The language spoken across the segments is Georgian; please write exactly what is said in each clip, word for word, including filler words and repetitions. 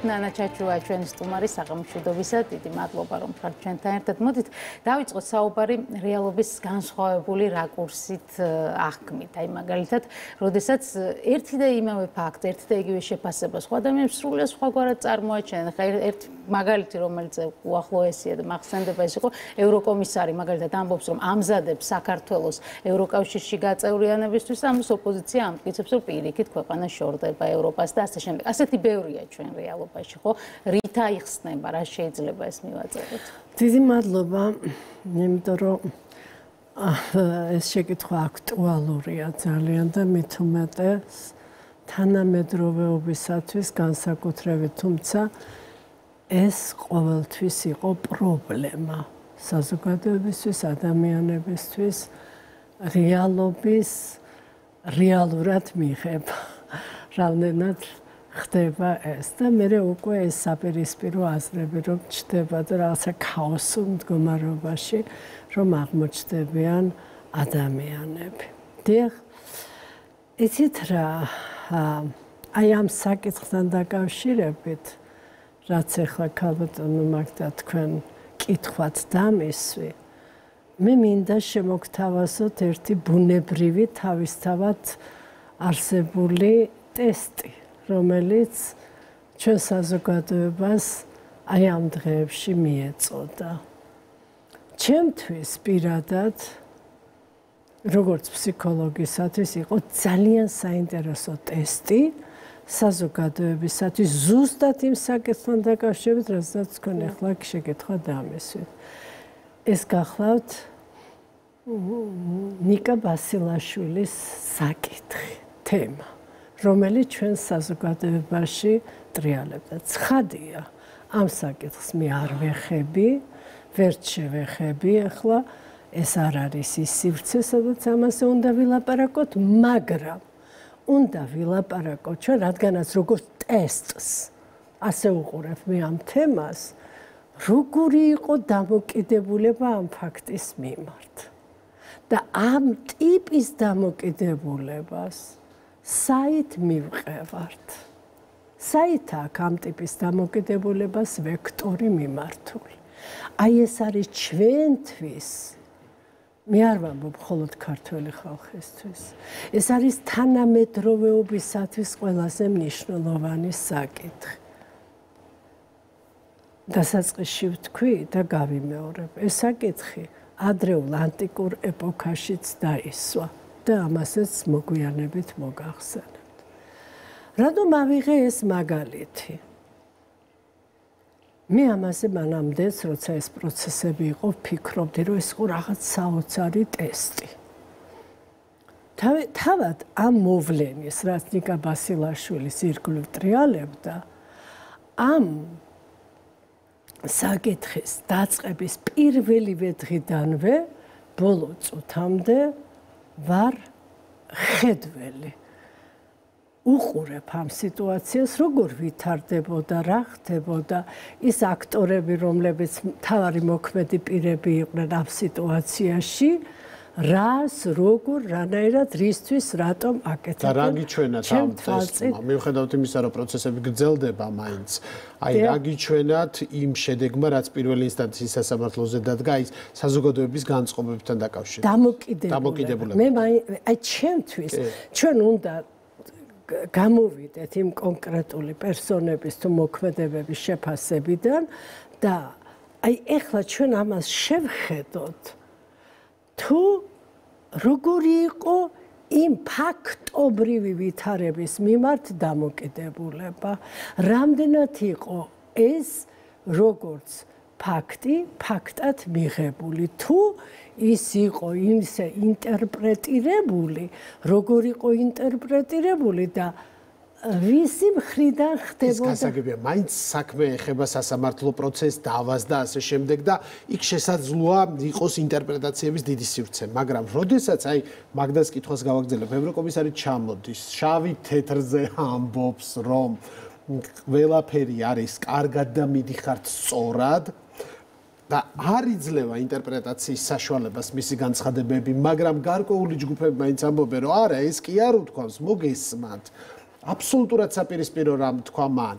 ნანა ჩაჩუა ჩვენი სტუმარი საღამოშვიდობისა. დიდი მადლობა რომ ხართ ჩვენთან ერთად. მოდით დავიწყოთ საუბარი რეალობის განსხვავებული რაკურსით აღქმით. აი მაგალითად, როდესაც ერთი და იმავე ფაქტი, ერთი და იგივე შეფასება სხვა ადამიანებს სრულიად სხვაგვარად წარმოაჩენენ. ხა ერთ მაგალითი, რომელიც უახლოესია და მახსენდება, ეს იყო ევროკომისარი, მაგალითად ამბობს, რომ ამზადებს საქართველოს ევროკავშირში გაწევრიანებისთვის, ამის ოპოზიცია ამტკიცებს, რომ პირიქით ქვეყანა შორდება ევროპას და ასე შემდეგ. ასეთი ბევრია ჩვენ რეალობაში, ხო? რით აიხსნება, რა შეიძლება ეს მივაწეროთ? დიდი მადლობა, იმიტომ რომ ეს შეკითხვა აქტუალურია ძალიან და მით უმეტეს თანამედროვეობისათვის განსაკუთრებით, თუმცა ეს ყოველთვის იყო პრობლემა საზოგადოებისთვის, ადამიანებისთვის, რეალობის რეალურად მიღება. რამდენად ხდება ეს და მე უკვე ეს საპირისპირო აზრები რომ ჩდება და რაღაცა ქაოსურ მდგომარეობაში რომ აღმოჩნდებიან ადამიანები. დიახ, იცით რა, აი ამ საკითხთან დაკავშირებით, რაც ახლა ქალბატონო მაგდა თქვენ კითხვათ დამისვი, მე მინდა შემოგთავაზოთ ერთი ბუნებრივი თავისთავად არსებული ტესტი, რომელიც ჩვენ საზოგადოებას აი ამ დღეებში მიეწოდა. ჩემთვის პირადად, როგორც ფსიქოლოგისათვის, იყო ძალიან საინტერესო ტესტი საზოგადოებისათვის, ზუსტად იმ საკითხთან დაკავშირებით, რასაც თქვენ ახლა შეკითხვა დამისვით. ეს გახლავთ ნიკა ბასილაშვილის საკითხი, თემა, რომელიც ჩვენ საზოგადოებაში ტრიალებდა. ცხადია, ამ საკითხს მე არ ვეხები, ვერც შევეხები ახლა, ეს არ არის ის სივრცე, სადაც ამაზე უნდა ვილაპარაკოთ, მაგრამ უნდა ვილაპარაკოთ ჩვენ, რადგანაც როგორც ტესტს ასე უყურებ მე ამ თემას, როგორი იყო დამოკიდებულება ამ ფაქტის მიმართ. და ამ ტიპის დამოკიდებულებას საით მივყევართ? საით აქვს ამ ტიპის დამოკიდებულებას ვექტორი მიმართული? აი ეს არის ჩვენთვის, მე არ ვამბობ მხოლოდ ქართველი ხალხისთვის, ეს არის თანამედროვეობისათვის ყველაზე მნიშვნელოვანი საკითხი. დასაწყისში ვთქვი და გავიმეორებ, ეს საკითხი ადრეულ ანტიკურ ეპოქაშიც დაისვა და ამასაც მოგვიანებით მოგახსენებთ. რადგან ავიღე ეს მაგალითი? მე ამაზე მანამდეც, როცა ეს პროცესები იყო, ვფიქრობდი, რომ ეს იყო რაღაც საოცარი ტესტი. თავად ამ მოვლენის, რაც ნიკა ბასილაშვილის ირგვლივ ტრიალებდა, ამ საკითხის დაწყების პირველივე დღიდანვე ბოლო წუთამდე ვარ ხედველი. უყურებ ამ სიტუაციას, როგორ ვითარდებოდა, რა ხდებოდა, ის აქტორები, რომლებიც მთავარი მოქმედი პირები იყვნენ ამ სიტუაციაში, რას, როგორ, რანაირად, რისთვის, რატომ აკეთებდნენ. და რა გიჩვენათ ამ ტესტმა? მიუხედავად იმისა, რომ პროცესები გრძელდება მაინც, აი რა გიჩვენათ იმ შედეგმა, რაც პირველი ინსტანციის სასამართლოზე დადგა, ის საზოგადოების განწყობებთან დაკავშირებით. დამოკიდებულება. მე აი ჩემთვის, ჩვენ უნდა გამოვიდეთ იმ კონკრეტული პერსონების თუ მოქმედებების შეფასებიდან და აი ეხლა ჩვენ ამას შევხედოთ, თუ როგორი იყო იმ ფაქტობრივი ვითარების მიმართ დამოკიდებულება, რამდენად იყო ეს როგორც ფაქტი, ფაქტად მიღებული, თუ ის იყო იმზე ინტერპრეტირებული, როგორ იყო ინტერპრეტირებული და ვისი მხრიდან ხდებოდა. ეს გასაგებია, მაინც საქმე ეხება სასამართლო პროცესს, დავას და ასე შემდეგ და იქ შესაძლოა იყოს ინტერპრეტაციების დიდი სივრცე, მაგრამ როდესაც აი მაგდას კითხვას გავაგრძელებ, ევროკომისარი ჩამოდის, შავი თეთრზე ამბობს, რომ ყველაფერი არის კარგად და მიდიხართ სწორად და არ იძლევა ინტერპრეტაციის საშუალებას მისი განცხადებები, მაგრამ გარკვეული ჯგუფები მაინც ამბობენ, რომ არა, ეს კი არ უთქვამს, მოგესმათ. აბსოლუტურად საპირისპირო რამ თქვა მან.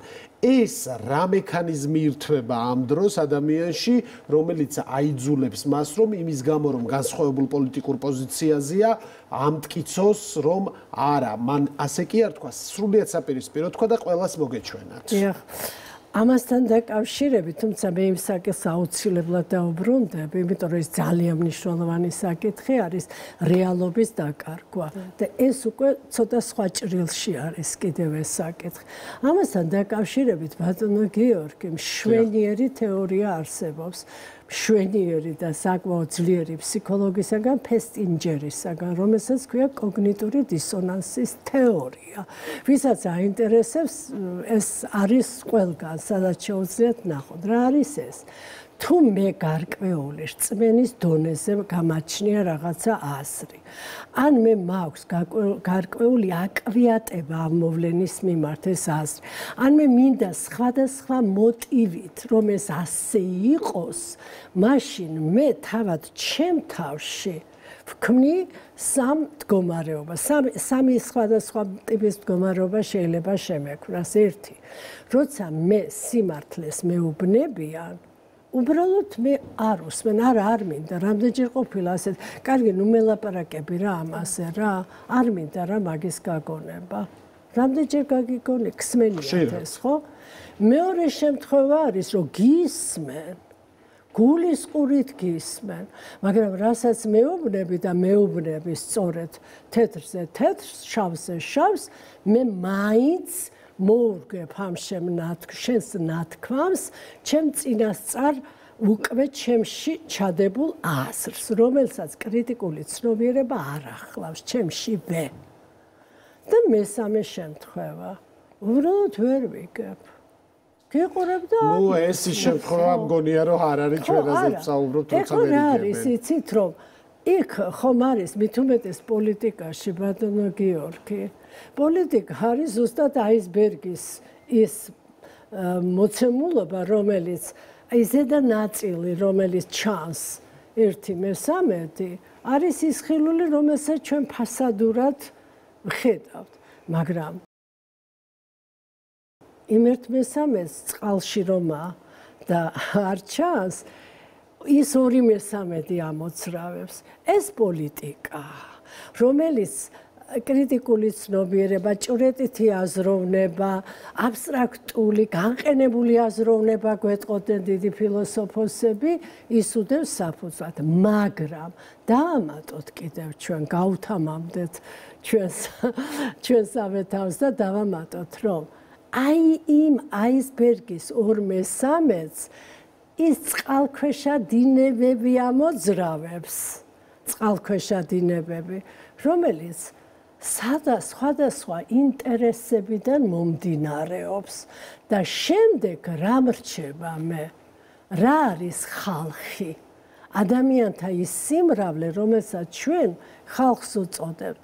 ეს რა მექანიზმი ირთვება ამ დროს ადამიანში, რომელიც აიძულებს მას, რომ იმის გამო, რომ განსხვავებულ პოლიტიკურ პოზიციაზეა, ამტკიცოს, რომ არა, მან ასე კი არ თქვა, სრულიად საპირისპირო თქვა და ყველას მოგეჩვენათ. დიახ. ამასთან დაკავშირებით, თუმცა მე იმ საკითხს აუცილებლად დაუბრუნდებ, იმიტომ რომ ეს ძალიან მნიშვნელოვანი საკითხი არის რეალობის დაკარგვა და ეს უკვე ცოტა სხვა ჭრილში არის კიდევ ეს საკითხი. ამასთან დაკავშირებით, ბატონო გიორგი, მშვენიერი თეორია არსებობს. მშვენიერი და საკმაოდ ძლიერი ფსიქოლოგისაგან ფესტინჯერისაგან, რომელსაც ქვია კოგნიტური დისონანსის თეორია. ვისაც აინტერესებს, ეს არის ყველგან, სადაც შეუძლიათ ნახოთ. რა არის ეს? თუ მე გარკვეული რწმენის დონეზე გამაჩნია რაღაცა აზრი. ან მე მაქვს გარკვეული აკვიატება ამ მოვლენის მიმართ ეს აზრი. ან მე მინდა სხვადასხვა მოტივით, რომ ეს ასე იყოს, მაშინ მე თავად ჩემ თავში ვქმნი სამ მდგომარეობას. სამი სხვადასხვა ტიპის მდგომარეობა შეიძლება შემექმნას. ერთი, როცა მე სიმართლეს მეუბნებიან, უბრალოდ მე არ უსმენ, არა არ მინდა, რამდენჯერ ყოფილა ასეთ, კარგი, ნუ მელაპარაკები რა ამაზე რა, არ მინდა რა მაგის გაგონება. რამდენჯერ გაგიგონე, ქსმენიათ ეს, ხო? მეორე შემთხვევა არის, რომ გისმენ, გულის ყურით გისმენ, მაგრამ რასაც მეუბნები და მეუბნები სწორედ თეთრზე თეთრს, შავზე შავს, მე მაინც მოურგებ ამ შენს ნათქვამს, ჩემ წინასწარ უკვე ჩემში ჩადებულ აზრს, რომელსაც კრიტიკული ცნობიერება არ ახლავს ჩემშივე. და მესამე შემთხვევა, უბრალოდ ვერ ვიგებ. გიყურებ და ნუ ეს ის შემთხვევა მგონია, რომ არ არის ჩვენაზე ვსაუბრობთ, თორსა ვერ იგებენ. ეხლა რა არის, იცით რომ იქ ხომ არის მით უმეტეს პოლიტიკაში, ბატონო გიორგი. პოლიტიკა არის ზუსტად აისბერგის ის მოცემულობა, რომელიც ზედა ნაწილი, რომელიც ჩანს ერთი მესამედი, არის ის ხილული, რომელსაც ჩვენ ფასადურად ვხედავთ, მაგრამ იმ ერთ მესამედს წყალში რომა და არ ჩანს, ის ორი მესამედი ამოცრავებს. ეს პოლიტიკა, რომელიც კრიტიკული ცნობიერება, ჭვრეტითი აზროვნება, აბსტრაქტული, განყენებული აზროვნება გვეტყოდნენ დიდი ფილოსოფოსები, ის უდევს საფუძვლად, მაგრამ დაამატოთ კიდევ ჩვენ, გავთამამდეთ ჩვენს ჩვენსავე თავს და დავამატოთ, რომ აი იმ აისბერგის ორ მესამედს ის წყალქვეშა დინებები ამოძრავებს, წყალქვეშა დინებები, რომელიც სხვადასხვა ინტერესებიდან მომდინარეობს და შემდეგ რა მრჩება მე, რა არის ხალხი, ადამიანთა ის სიმრავლე, რომელსაც ჩვენ ხალხს უწოდებთ,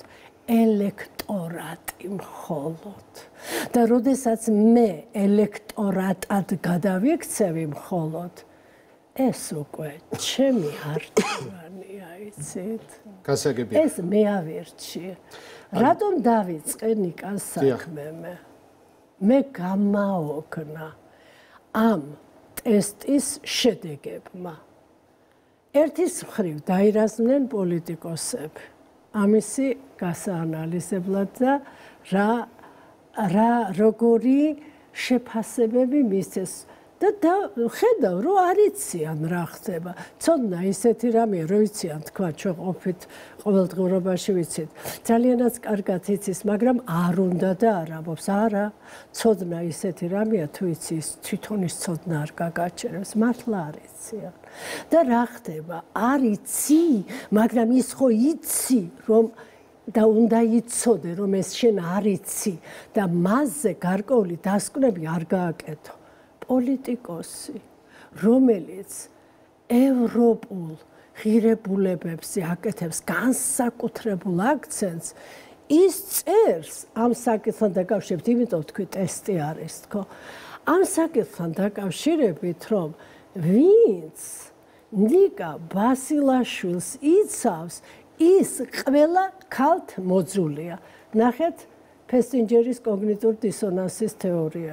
ელექტორატი მხოლოდ. და როდესაც მე ელექტორატად გადავიქცევი მხოლოდ, ეს უკვე ჩემი არჩევანია, იცით? გასაგებია. ეს მე ავირჩიე. რატომ დავიწყე ნიკას საქმე მე? მე გამაოქნა ამ ტესტის შედეგებმა. ერთის მხრივ დაირაზმნენ პოლიტიკოსები. ამისი გასაანალიზებლად და რა რა როგორი შეფასებები მისცეს და ხედავ რომ არ იციან რა ხდება. ცოდნა ისეთი რამეა, რომ იციან თქვა ჩვენ ყოფით ყოველდღიურობაში ვიცით. ძალიანაც კარგად იცის, მაგრამ არ უნდა და არ ამბობს. არა, ცოდნა ისეთი რამეა, თუ იცის, თვითონ ის ცოდნა არ გაგაჩერებს, მართლა არ იციან. და რა ხდება? არ იცი, მაგრამ ის ხო იცი, რომ და უნდა იცოდე, რომ ეს შენ არ იცი და მასზე გარკვეული დასკვნები არ გააკეთო. პოლიტიკოსი, რომელიც ევროპულ ღირებულებებზე აკეთებს განსაკუთრებულ აქცენტს, ის წერს ამ საკითხთან დაკავშირებით, იმიტომ თქვი ტესტი არის, თქო. ამ საკითხთან დაკავშირებით, რომ ვინც ნიკა ბასილაშვილს იცავს, ის ყველა ქალთ მოძულია. ნახეთ ფესტინჯერის კოგნიტურ დისონანსის თეორიაში.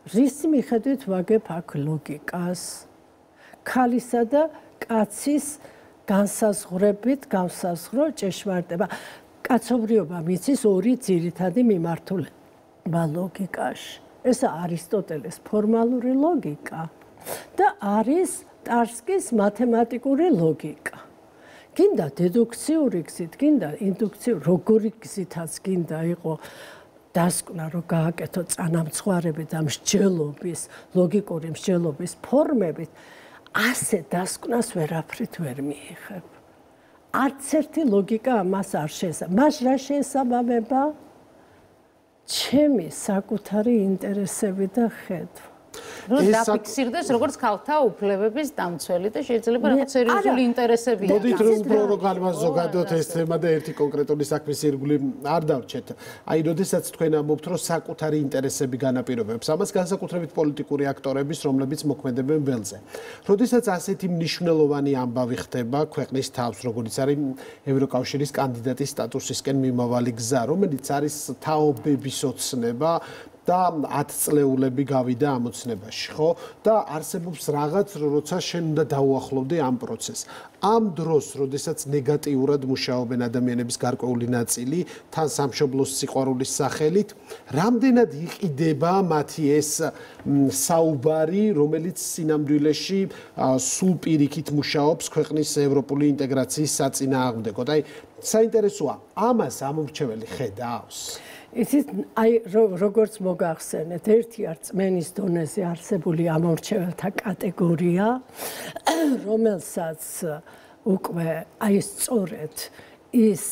რის მიხედვით ვაგებ აქ ლოგიკას ქალისა და კაცის განსაზღვრებით განსაზღვრო ჭეშმარიტება კაცობრიობა მიცის ორი ძირითადი მიმართულება ლოგიკაში ეს არისტოტელეს ფორმალური ლოგიკა და არის ტარსკის მათემატიკური ლოგიკა გინდა დედუქციური გზით გინდა ინდუქციური როგორი გზითაც გინდა იყო დასკვნა რომ გააკეთო წანამცხვარები და მსჯელობის ლოგიკური მსჯელობის ფორმებით ასე დასკვნას ვერაფრით ვერ მიიღებ. არც ერთი ლოგიკა ამას არ შეესაბამება. მას რა შეესაბამება? ჩემი საკუთარი ინტერესები და ხედვა. რომ დაფიქსირდეს როგორც ქალთა უფლებების დამცველი და შეიძლება რაღაც სერიოზული ინტერესები აქვს. მოდით რომ განვას ზოგადად ეს თემა და ერთი კონკრეტული საქმის ირგვლივ არ დავჭეთ. აი, როდესაც თქვენ ამბობთ, რომ საკუთარი ინტერესები განაპირობებს, ამას განსაკუთრებით პოლიტიკური აქტორების, რომლებიც მოქმედებენ ველზე. როდესაც ასეთი მნიშვნელოვანი ამბავი ხდება ქვეყნის თავს, როგორც არის ევროკავშირის კანდიდატის სტატუსისკენ მიმავალი გზა, რომელიც არის თაობების ოცნება და ათ წლეულები გავიდა ამ ოცნებაში, ხო? და არსებობს რაღაც, როცა შენ უნდა დაუახლოვდე ამ პროცესს. ამ დროს, როდესაც ნეგატიურად მუშაობენ ადამიანების გარკვეული ნაწილი, თან სამშობლოს სიყვარულის სახელით, რამდენად იყიდება მათი ეს საუბარი, რომელიც სინამდვილეში სულ პირიქით მუშაობს ქვეყნის ევროპული ინტეგრაციის საწინააღმდეგოდ. აი, საინტერესოა, ამას ამომრჩეველი ხედავს. იცით, აი როგორც მოგახსენეთ, ერთი არ წმენის დონეზე არსებული ამორჩეველთა კატეგორია, რომელსაც უკვე აი სწორედ ის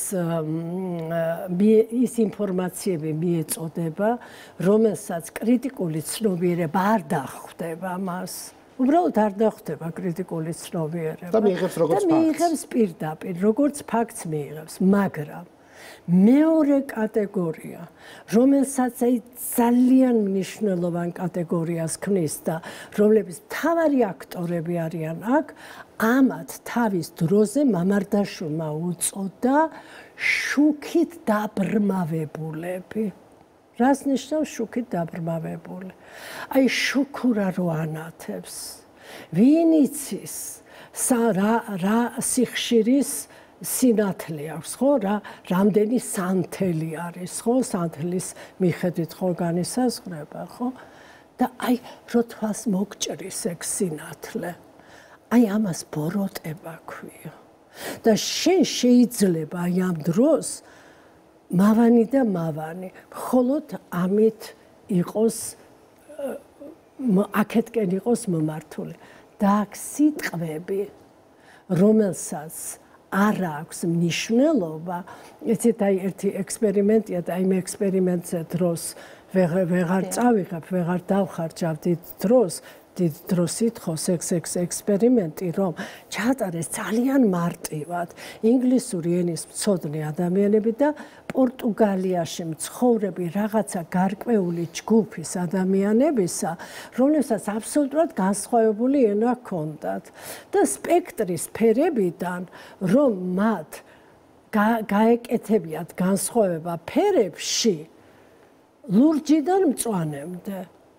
ის ინფორმაციები მიეწოდება, რომელსაც კრიტიკული ცნობიერება არ დახვდება მას. უბრალოდ არ დახვდება კრიტიკული ცნობიერება. და მიიღებს როგორც ფაქტს. და მიიღებს პირდაპირ, როგორც ფაქტს მიიღებს, მაგრამ მეორე კატეგორია, რომელსაც აი ძალიან მნიშვნელოვან კატეგორიას ქმნის და რომლებიც მთავარი აქტორები არიან აქ, ამათ თავის დროზე მამარდაშვილმა უწოდა შუქით დაბრმავებულები. რას ნიშნავს შუქით დაბრმავებული? აი შუქურა რო ანათებს, ვინ იცის რა რა სიხშირის სინათლე აქვს, ხო? რა რამდენი სანთელი არის, ხო? სანთლის მიხედვით ხო განისაზღვრება, ხო? და აი რო თვალს მოგჭრის ეგ სინათლე. აი ამას ბოროტება ქვია. და შენ შეიძლება აი ამ დროს მავანი და მავანი, მხოლოდ ამით იყოს აქეთკენ იყოს მომართული. და აქ სიტყვები, რომელსაც არ აქვს მნიშვნელობა, იცით, აი ერთი ექსპერიმენტია და იმ ექსპერიმენტზე დროს ვეღარ წავიღებ, ვეღარ დავხარჯავ დიდ დროს, დიდ დროს ითხოვს ეს ექსპერიმენტი, რომ ჩაატარეს ძალიან მარტივად ინგლისური ენის მცოდნე ადამიანები და პორტუგალიაში მცხოვრები რაღაცა გარკვეული ჯგუფის ადამიანებისა, რომლებსაც აბსოლუტურად განსხვავებული ენა ჰქონდათ და სპექტრის ფერებიდან, რომ მათ გაეკეთებიათ განსხვავება ფერებში, ლურჯიდან მწვანემდე.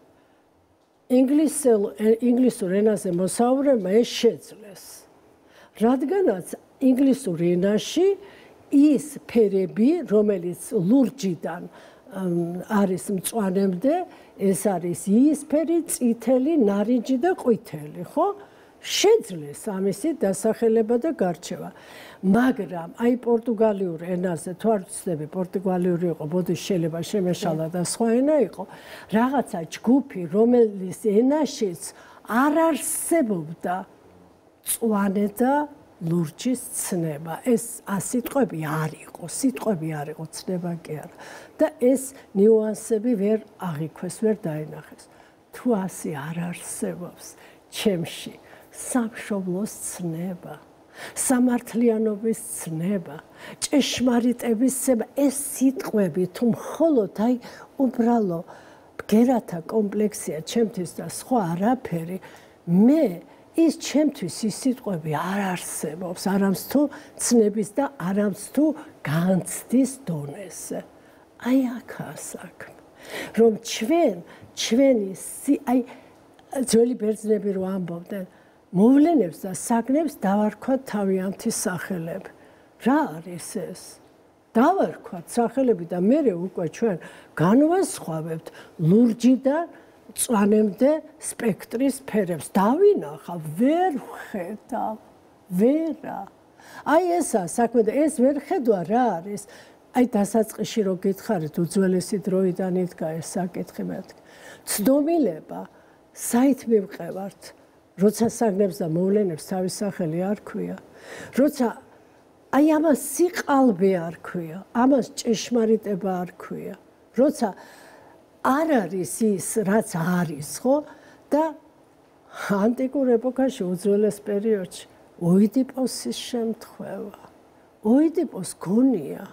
ინგლისურ ენაზე მოსაუბრებმა ეს შეძლეს. რადგანაც ინგლისურ ენაში ის ფერები, რომელიც ლურჯიდან არის მწვანემდე, ეს არის იისფერი, წითელი, ნარინჯი და ყვითელი, ხო? შეძლეს ამისი დასახელება და გარჩევა. მაგრამ აი პორტუგალიურ ენაზე თუ არ ვცდები, პორტუგალიური იყო, ბოდი შეიძლება შემეშალა და სხვა ენა იყო, რაღაცა ჯგუფი, რომელიც ენაშიც არ არსებობდა მწვანე და ლურჯის ცნება. ეს სიტყვები არ იყო, სიტყვები არ იყო, ცნება კი არა. და ეს ნიუანსები ვერ აღიქვეს, ვერ დაინახეს. თუ ასე არ არსებობს ჩემში სამშობლოს ცნება, სამართლიანობის ცნება, ჭეშმარიტების ცნება, ეს სიტყვები თუ მხოლოდ აი უბრალო ბგერათა კომპლექსია ჩემთვის და სხვა არაფერი, მე ის ჩემთვის ის სიტყვები არ არსებობს, არამც თუ ცნების და არამც თუ განცდის დონეზე. აი აქაა საქმე. რომ ჩვენ ჩვენი აი ძველი ბერძნები რო ამბობდნენ მოვლენებს და საგნებს დავარქვათ თავიანთი სახელები. რა არის ეს? დავარქვათ სახელები და მერე უკვე ჩვენ განვასხვავებთ ლურჯიდან წვანემდე სპექტრის ფერებს. დავინახავ, ვერ ვხედავ, ვერა. აი ესა საქმე და ეს ვერ ხედვა რა არის? აი დასაწყისში რო გითხარით უძველესი დროიდან იდგა ეს საკითხი მეთქი. ცდომილება საით მივყევართ, როცა საგნებს და მოვლენებს თავის სახელი არ ქვია, როცა აი ამას სიყალბე არ ქვია, ამას ჭეშმარიტება არ ქვია, როცა არ არის ის, რაც არის, ხო? და ანტიკურ ეპოქაში, უძველეს პერიოდში, ოიდიპოსის შემთხვევა. ოიდიპოს გონია,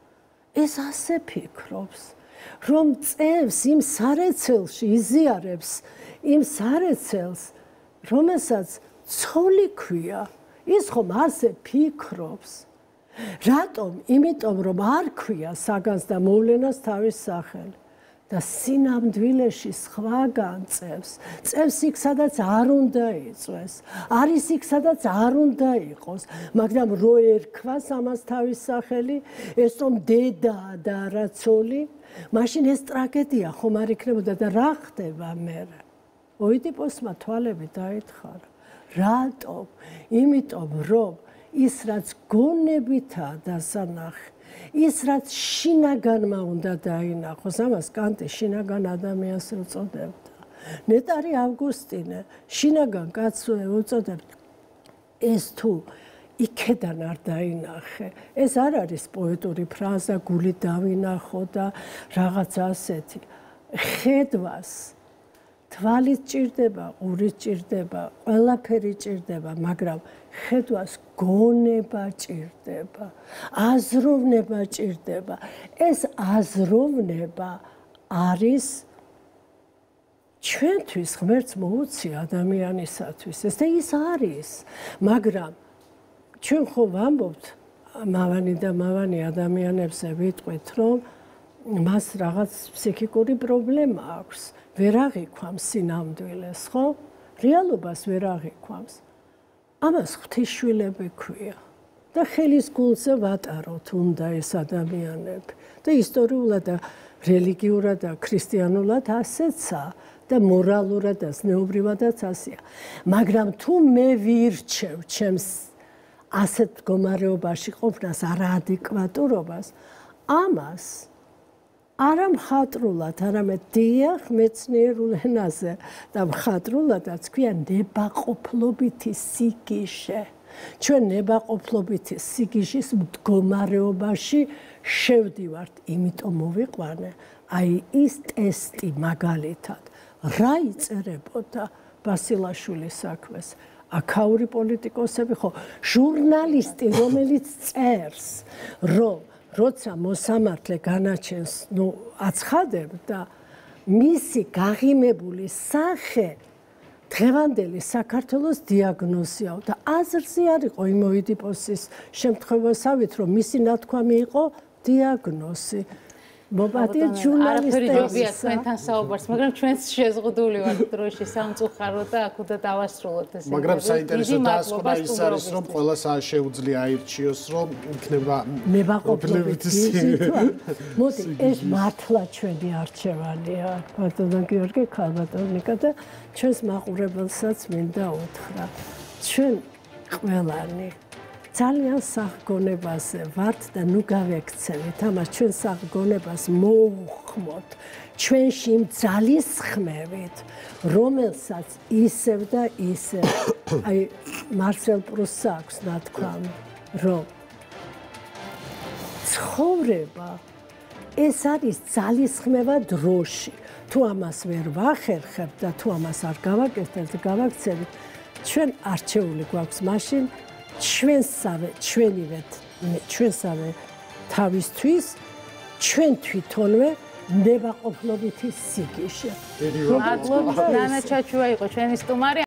ეს ასე ფიქრობს, რომ წევს იმ სარეცელში, იზიარებს იმ სარეცელს, რომელსაც ცოლი ქვია, ის ხომ ასე ფიქრობს. რატომ? იმიტომ რომ არ ქვია საგანს და მოვლენას თავის სახელი და სინამდვილეში სხვაგან წევს. წევს იქ, სადაც არ უნდა იწვეს, არის იქ, სადაც არ უნდა იყოს, მაგრამ რო ერქვას ამას თავის სახელი, ეს რომ დედაა და არა ცოლი, მაშინ ეს ტრაგედია ხომ არ იქნებოდა და რა ხდება მერე? ოიდიპოსმა თვალები დაითხარა. რატომ? იმიტომ რომ ის რაც გონებითაა დასანახი, ის რაც შინაგანმა უნდა დაინახოს, ამას კანტი შინაგან ადამიანს უწოდებდა. ნეტარი ავგუსტინე შინაგან კაცს უწოდებდა. ეს თუ იქედან არ დაინახე, ეს არ არის პოეტური ფრაზა, გული დავინახო და რაღაც ასეთი. ხედვას თვალით ჭირდება, ყურით ჭირდება, ყველაფერი ჭირდება, მაგრამ ხედვას გონება ჭირდება, აზროვნება ჭირდება. ეს აზროვნება არის ჩვენთვის ღმერთს მოუცი ადამიანისათვის. ეს და ის არის, მაგრამ ჩვენ ხო ვამბობთ მავანი და მავანი ადამიანებზე ვიტყვით, რომ მას რაღაც ფსიქიკური პრობლემა აქვს. ვერ აღიქვამს სინამდვილეს, ხო? რეალობას ვერ აღიქვამს. ამას ღვთისშვილები ქვია და ხელის გულზე ვატაროთ უნდა ეს ადამიანები და ისტორიულად და რელიგიურად და ქრისტიანულად ასეცა და მორალურად და ზნეობრივადაც ასეა. მაგრამ თუ მე ვირჩევ ჩემს ასეთ მდგომარეობაში ყოფნას, არაადეკვატურობას, ამას არა მხატვრულად, არამედ დიახ მეცნიერულ ენაზე და მხატვრულადაც ქვია ნებაყოფლობითი სიგიჟე. ჩვენ ნებაყოფლობითი სიგიჟის მდგომარეობაში შევდივართ, იმიტომ მოვიყვანე აი ის ტესტი მაგალითად. რა იწერებოდა ბასილაშვილის საქმეს? აქაური პოლიტიკოსები ხო, ჟურნალისტი, რომელიც წერს, რომ როცა მოსამართლე განაჩენს, ნუ აცხადებდა, მისი გაღიმებული სახე დღევანდელი საქართველოს დიაგნოზიაო და აზრზე არ იყო იმ ოიდიპოსის შემთხვევასავით, რომ მისი ნათქვამი იყო დიაგნოზი. მობატი ჟურნალისტები არაფერი თქვენთან საუბარს, მაგრამ ჩვენც შეზღუდული ვართ დროში სამწუხაროდ და აქ უნდა დავასრულოთ ეს. მაგრამ საინტერესო დასკვნა ის არის, რომ ყველას შეუძლია აირჩიოს, რომ იქნება ნებაყოფლობითი სიტუაცია. მოდი, ეს მართლა ჩვენი არჩევანია, ბატონო გიორგი ქალბატონიკა და ჩვენს მაყურებელსაც მინდა უთხრა. ჩვენ ყველანი ძალიან სახგონებაზე ვართ და ნუ გავექცევით ამას ჩვენ სახგონებას მოუხმოთ ჩვენში იმ ძალისხმევით რომელსაც ისევ და ისევ აი მარსელ პრუსს აქვს ნათქვამი რომ ცხოვრება ეს არის ძალისხმევა დროში თუ ამას ვერ ვახერხებთ და თუ ამას არ გავაკეთებთ გავაქცევით ჩვენ არჩეული გვაქვს მაშინ ჩვენსავე ჩვენივე ჩვენსავე თავისთვის ჩვენ თვითონვე ნებაყოფლობითი სიგიჟე. მადლობა ნანა ჩაჩუა იყო ჩვენი სტუმარი.